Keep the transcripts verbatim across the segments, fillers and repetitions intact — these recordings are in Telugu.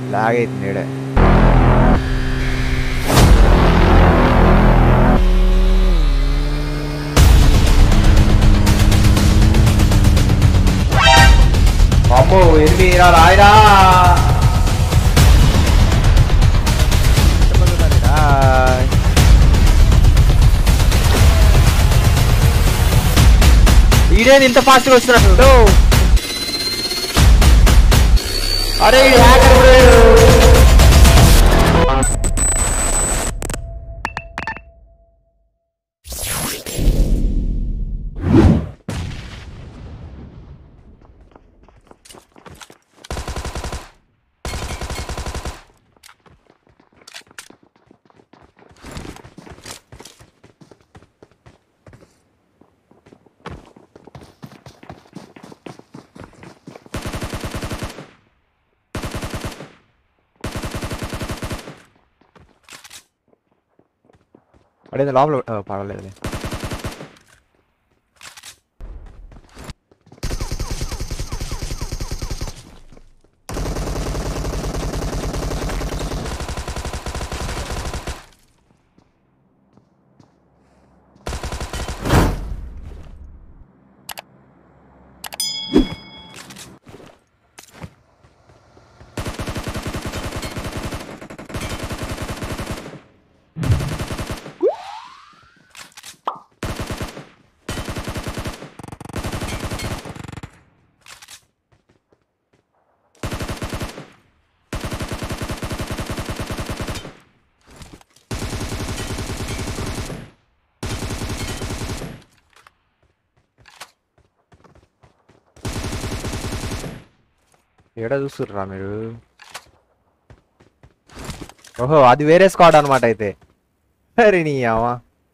లాగ్ అవుతుంది ఈడే. అమ్మో ఎనిమిది రాయరా ఈడేది ఇంత ఫాస్ట్గా వస్తున్నాడు. అరే ఇది హ్యాకర్ బ్రో. అడే లోపల పడలేదు. ఏడా చూస్తుర్రా మీరు? ఓహో అది వేరే స్క్వాడ్ అనమాట అయితే. అరే నీ అమ్మా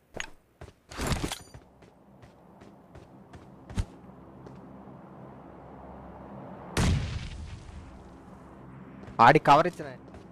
ఆడి కవర్ ఇచ్చిన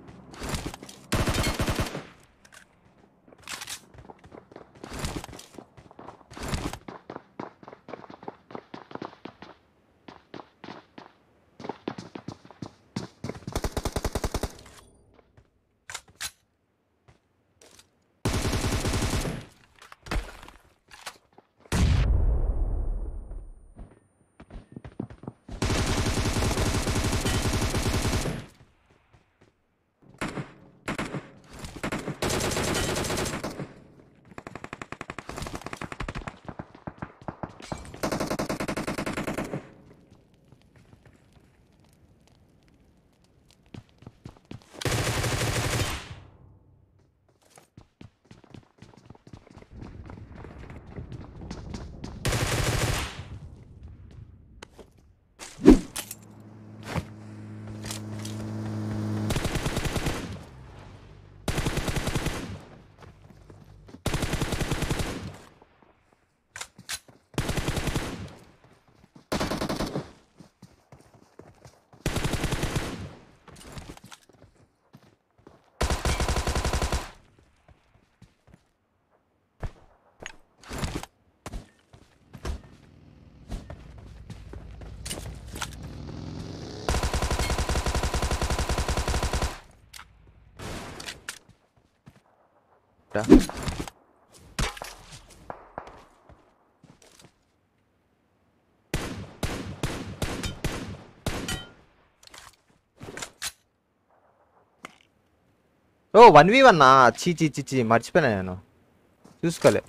ఓ వన్ వి వన్ చీ చీ చీ చీ మర్చిపోయినా నేను చూసుకోలే.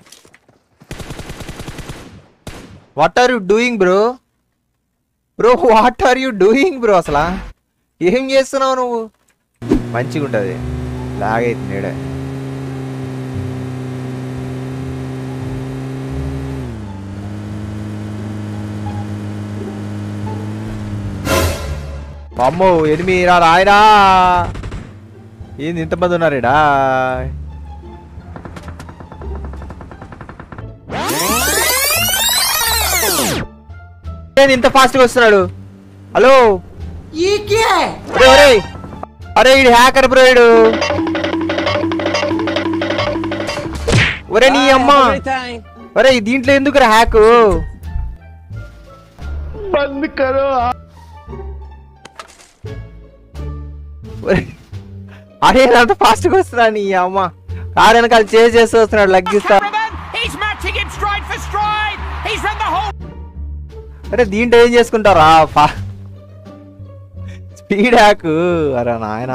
What are you doing bro? Bro what are you doing bro? అసలు ఏం చేస్తున్నావు నువ్వు? మంచిగా ఉంటుంది. లాగ్ అవుతుంది ఈడే. అమ్మో ఎనిమిది రాయరా. ఏంది ఇంతమంది ఉన్నారేడా? ఇంత ఫాస్ట్గా వస్తున్నాడు. హలో అరే ఇది హ్యాకర్ బ్రో. ఇడు ఒరే నీ అమ్మ. ఒరే దీంట్లో ఎందుకురా హ్యాక్? బంద్ కరో. అడే అంత ఫాస్ట్గా వస్తున్నా నీ అమ్మ కారు వెనకాల చేసి చేస్తూ వస్తున్నాడు లగ్గిస్తా. అరే దీంట్లో ఏం చేసుకుంటారా స్పీడ్ హ్యాక్. అరే నాయనా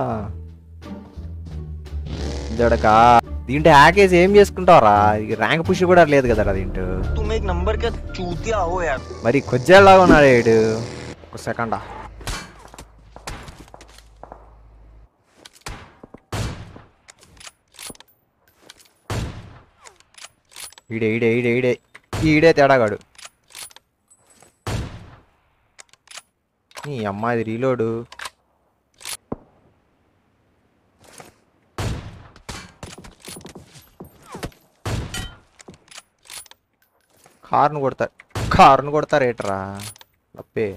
జడక దీంట్లో హ్యాక్ వేసి ఏం చేసుకుంటావరా? ర్యాంక్ పుష్ కూడా లేదు కదరా దీంట్లో. మరి కొజ్జేలాగా ఉన్నాడు ఏడు. ఒక సెకండా ఈడే ఈడే ఈడే ఈడే ఈడే తేడాగాడు. నీ అమ్మాయిది రీలోడు. కార్ను కొడతారు కార్ను కొడతారు ఏట్రా తప్పే.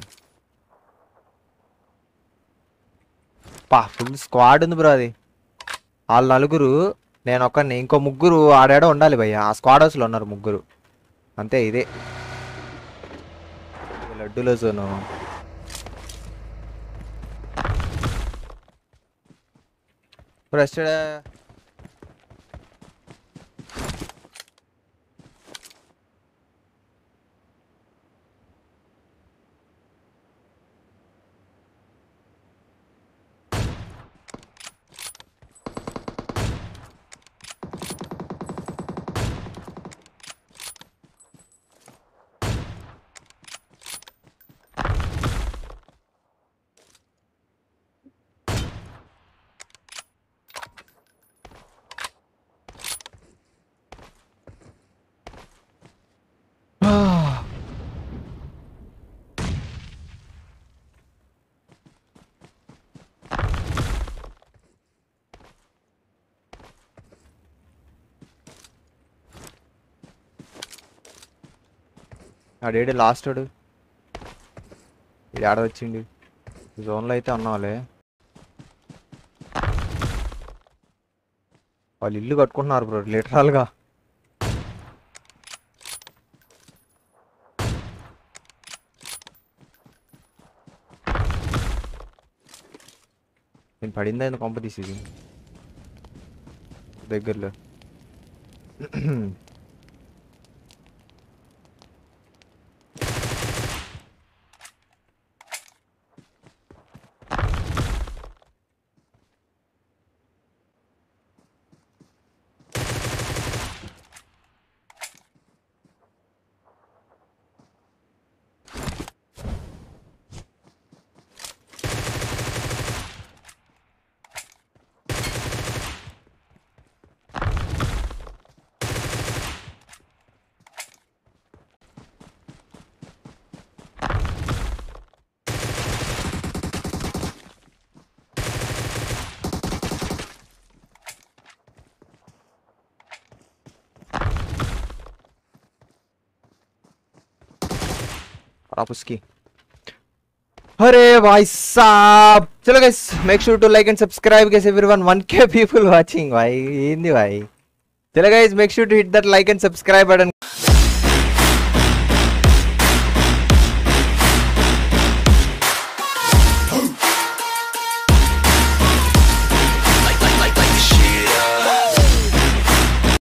పా ఫుల్ స్క్వాడ్ ఉంది బ్రో. అది వాళ్ళు నలుగురు నేను ఒక్కడిని ఇంకో ముగ్గురు ఆడాడో ఉండాలి భయ్య. ఆ స్క్వాడ్ హౌస్లో ఉన్నారు ముగ్గురు అంతే. ఇదే లడ్డూలో జోను. బ్రస్టెడ్ ఆడేడు లాస్ట్ వాడు. ఇది ఆడ వచ్చిండు జోన్లో అయితే ఉన్నావాలే. వాళ్ళు ఇల్లు కట్టుకుంటున్నారు బ్రో లిటరల్గా. నేను పడిందా ఎందుకు కొంప తీసేది దగ్గరలో. आप उसकी अरे भाई साहब चलो guys make sure to like and subscribe guys everyone one K people watching भाई ఏంది भाई चलो guys make sure to hit that like and subscribe button